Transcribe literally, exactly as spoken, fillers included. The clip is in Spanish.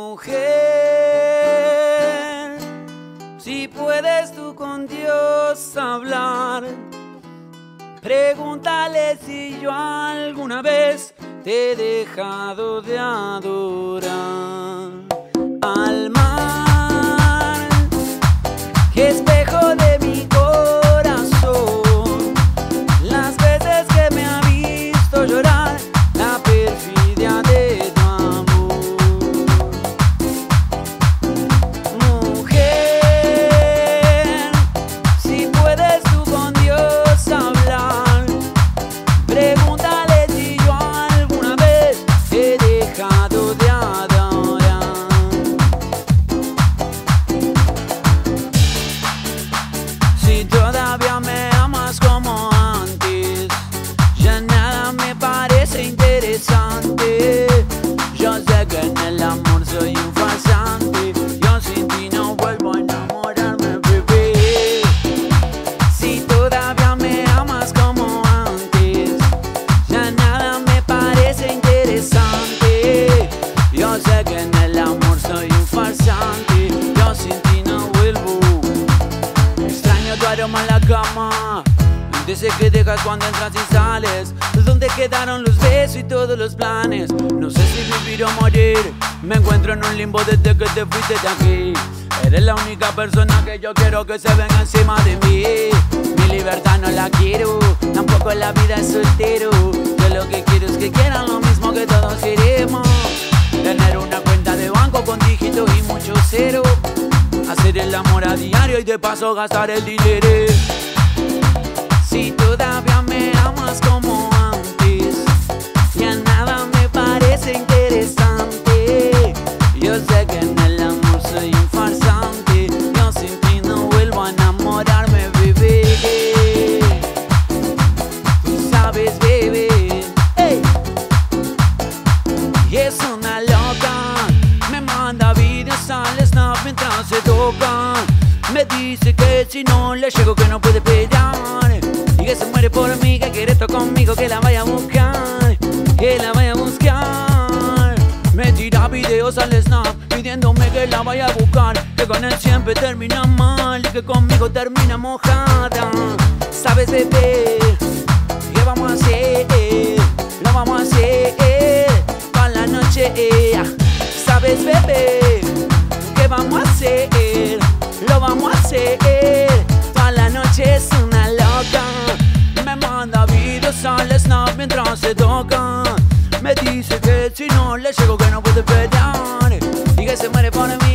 Mujer, si puedes tú con Dios hablar, pregúntale si yo alguna vez te he dejado de adorar. Al mar, espejo de mi corazón, las veces que me ha visto llorar, la perfidia de tu amor. Mujer, si puedes tú con Dios hablar, pregúntale si yo alguna vez he dejado de adorar. Si todavía me amas como antes, ya nada me parece interesante. Yo sé que en el amor soy un farsante, yo sin ti no vuelvo a enamorarme, bebé. Si todavía me amas como antes, ya nada me parece interesante. Yo sé que en el amor soy un farsante, yo sin ti no vuelvo. Extraño tu aroma en la cama, desde que dejas cuando entras y sales. ¿Dónde quedaron los besos y todos los planes? No sé si vivir o morir, me encuentro en un limbo desde que te fuiste de aquí. Eres la única persona que yo quiero que se venga encima de mí. Mi libertad no la quiero, tampoco la vida es soltero. Yo lo que quiero es que quieran lo mismo que todos queremos. Tener una cuenta de banco con dígitos y mucho cero, hacer el amor a diario y de paso gastar el dinero. Si todavía me amas como antes, ya nada me parece interesante. Yo sé que en el amor soy un farsante, yo sin ti no vuelvo a enamorarme, bebé. Tú sabes, bebé, hey. Y es una loca, me manda videos al snap mientras se tocan. Me dice que si no le llego que no puede pelear, y que se muere por mí, que quiere estar conmigo, que la vaya a buscar, que la vaya a buscar. Me tira videos al snap pidiéndome que la vaya a buscar, que con él siempre termina mal y que conmigo termina mojada. ¿Sabes, bebé? ¿Qué vamos a hacer? Lo vamos a hacer para la noche. ¿Sabes, bebé? ¿Qué vamos a hacer? Lo vamos a hacer para la noche. Es una loca, me manda videos al snap mientras se toca. Me dice que si no le llego que no puede pelear, y que se muere por mí,